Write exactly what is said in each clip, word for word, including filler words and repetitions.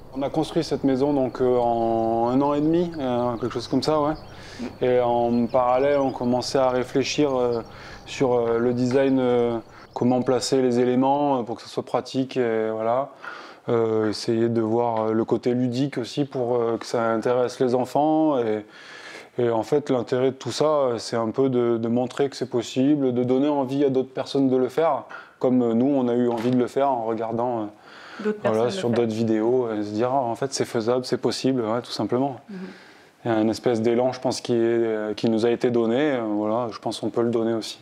On a construit cette maison donc, euh, en un an et demi, euh, quelque chose comme ça, ouais. Et en parallèle, on commençait à réfléchir euh, sur euh, le design, euh, comment placer les éléments euh, pour que ce soit pratique, et voilà. Euh, essayer de voir le côté ludique aussi pour euh, que ça intéresse les enfants. Et, et en fait, l'intérêt de tout ça, c'est un peu de, de montrer que c'est possible, de donner envie à d'autres personnes de le faire, comme nous, on a eu envie de le faire en regardant. Euh, D'autres Voilà, personnes sur le faire. d'autres vidéos, et se dire ah, en fait c'est faisable, c'est possible, ouais, tout simplement. Mhm. Il y a une espèce d'élan, je pense, qui, est, qui nous a été donné. euh, Voilà, je pense qu'on peut le donner aussi.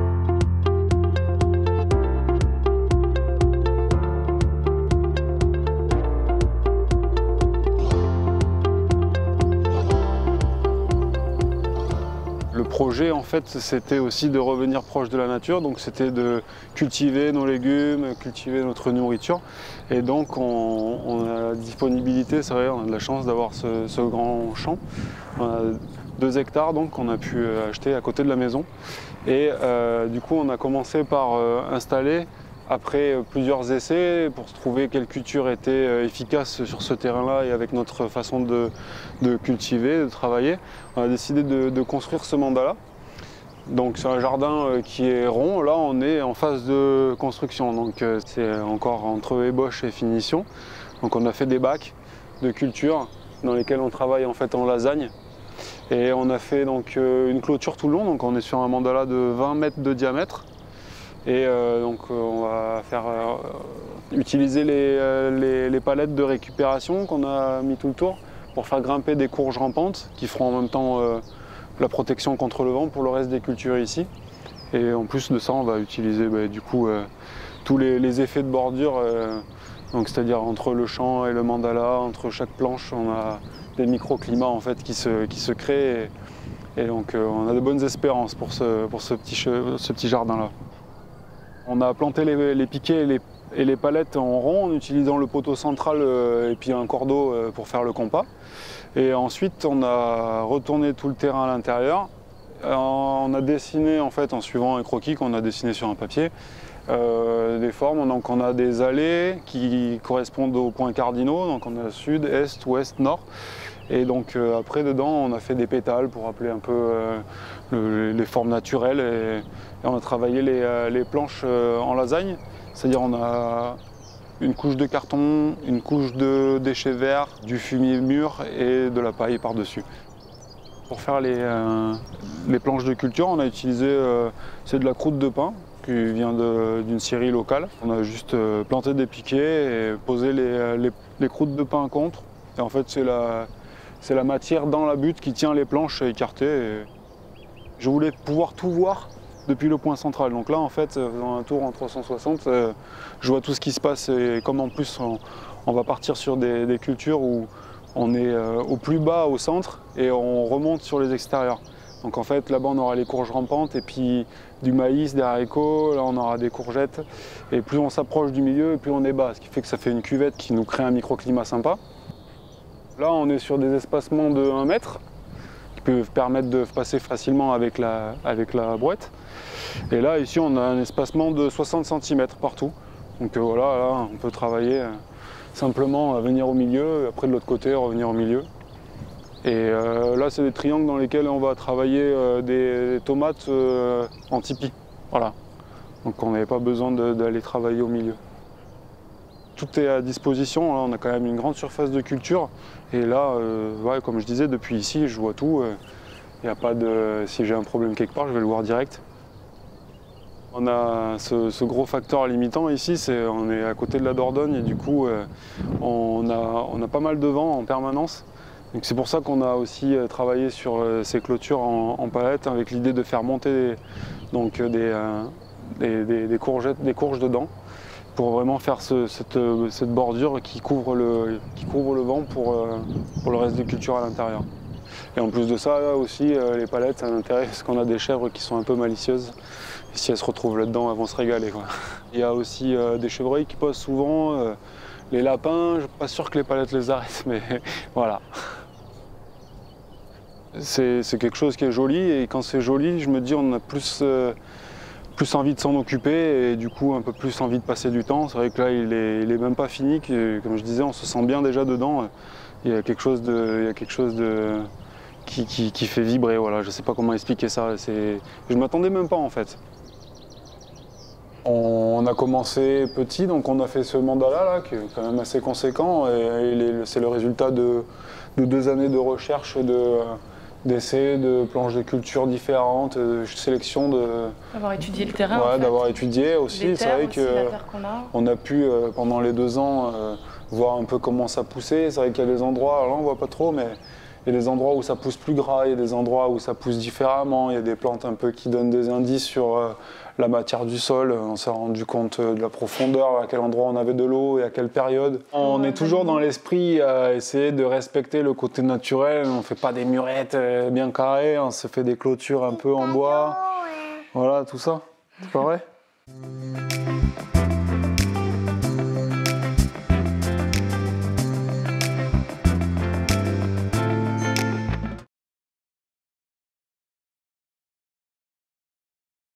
Le projet, en fait, c'était aussi de revenir proche de la nature, donc c'était de cultiver nos légumes, cultiver notre nourriture. Et donc, on, on a la disponibilité, c'est vrai, on a de la chance d'avoir ce, ce grand champ. On a deux hectares, donc, qu'on a pu acheter à côté de la maison. Et euh, du coup, on a commencé par euh, installer, après plusieurs essais, pour trouver quelle culture était euh, efficace sur ce terrain-là et avec notre façon de, de cultiver, de travailler, on a décidé de, de construire ce mandala. Donc c'est un jardin euh, qui est rond, là on est en phase de construction, donc euh, c'est encore entre ébauche et finition. Donc on a fait des bacs de culture dans lesquels on travaille en fait en lasagne. Et on a fait donc euh, une clôture tout le long, donc on est sur un mandala de vingt mètres de diamètre. Et euh, donc euh, on va faire euh, utiliser les, euh, les, les palettes de récupération qu'on a mis tout le tour pour faire grimper des courges rampantes qui feront en même temps euh, la protection contre le vent pour le reste des cultures ici. Et en plus de ça, on va utiliser bah, du coup euh, tous les, les effets de bordure, euh, donc c'est-à-dire entre le champ et le mandala, entre chaque planche, on a des microclimats en fait qui se, qui se créent. Et, et donc euh, on a de bonnes espérances pour ce, pour ce petit, ce petit jardin-là. On a planté les, les piquets et les, et les palettes en rond en utilisant le poteau central euh, et puis un cordeau euh, pour faire le compas. Et ensuite, on a retourné tout le terrain à l'intérieur. Euh, on a dessiné, en fait, en suivant un croquis qu'on a dessiné sur un papier, euh, des formes. Donc, on a des allées qui correspondent aux points cardinaux. Donc, on a sud, est, ouest, nord. Et donc, euh, après, dedans, on a fait des pétales pour rappeler un peu euh, le, les formes naturelles. Et, et on a travaillé les, euh, les planches euh, en lasagne. C'est-à-dire, on a une couche de carton, une couche de déchets verts, du fumier mûr et de la paille par-dessus. Pour faire les, euh, les planches de culture, on a utilisé euh, c'est de la croûte de pin qui vient d'une scierie locale. On a juste euh, planté des piquets et posé les, les, les croûtes de pin contre. Et en fait, c'est la, c'est la matière dans la butte qui tient les planches écartées. Et je voulais pouvoir tout voir depuis le point central. Donc là, en fait, dans un tour en trois cent soixante, euh, je vois tout ce qui se passe. Et comme en plus, on, on va partir sur des, des cultures où on est euh, au plus bas au centre et on remonte sur les extérieurs. Donc en fait, là-bas, on aura les courges rampantes et puis du maïs, des haricots. Là, on aura des courgettes. Et plus on s'approche du milieu, plus on est bas. Ce qui fait que ça fait une cuvette qui nous crée un microclimat sympa. Là, on est sur des espacements de un mètre qui peuvent permettre de passer facilement avec la, avec la brouette. Et là, ici, on a un espacement de soixante centimètres partout. Donc euh, voilà, là, on peut travailler euh, simplement à venir au milieu, et après de l'autre côté, revenir au milieu. Et euh, là, c'est des triangles dans lesquels on va travailler euh, des, des tomates euh, en tipi. Voilà. Donc on n'avait pas besoin d'aller travailler au milieu. Tout est à disposition, là, on a quand même une grande surface de culture. Et là, euh, ouais, comme je disais, depuis ici, je vois tout. Il n'y a pas de... Si j'ai un problème quelque part, je vais le voir direct. On a ce, ce gros facteur limitant ici, c'est on est à côté de la Dordogne et du coup, euh, on, a, on a pas mal de vent en permanence. C'est pour ça qu'on a aussi travaillé sur ces clôtures en, en palette avec l'idée de faire monter donc, des, euh, des, des, des, courgettes, des courges dedans pour vraiment faire ce, cette, cette bordure qui couvre le, qui couvre le vent pour, euh, pour le reste des cultures à l'intérieur. Et en plus de ça, là aussi, euh, les palettes, ça a un intérêt parce qu'on a des chèvres qui sont un peu malicieuses. Et si elles se retrouvent là-dedans, elles vont se régaler, quoi. Il y a aussi euh, des chevreuils qui posent souvent, euh, les lapins, je suis pas sûr que les palettes les arrêtent, mais voilà. C'est quelque chose qui est joli et quand c'est joli, je me dis on a plus, euh, plus envie de s'en occuper et du coup un peu plus envie de passer du temps. C'est vrai que là il est, il est même pas fini, que, comme je disais on se sent bien déjà dedans. Il y a quelque chose de, il y a quelque chose de qui, qui, qui fait vibrer. Voilà, je sais pas comment expliquer ça. Je m'attendais même pas en fait. On a commencé petit, donc on a fait ce mandala là, qui est quand même assez conséquent, et c'est le résultat de, de deux années de recherche, d'essais, de, de planches de culture différentes, de sélection de... D'avoir étudié le terrain. Ouais, en fait. d'avoir étudié aussi. C'est vrai qu'on a. On a pu, euh, pendant les deux ans, euh, voir un peu comment ça poussait. C'est vrai qu'il y a des endroits, alors là on voit pas trop, mais il y a des endroits où ça pousse plus gras, il y a des endroits où ça pousse différemment, il y a des plantes un peu qui donnent des indices sur euh, la matière du sol. On s'est rendu compte de la profondeur, à quel endroit on avait de l'eau et à quelle période. On est toujours dans l'esprit à essayer de respecter le côté naturel. On ne fait pas des murettes bien carrées, on se fait des clôtures un peu en bois. Voilà, tout ça. C'est pas vrai ?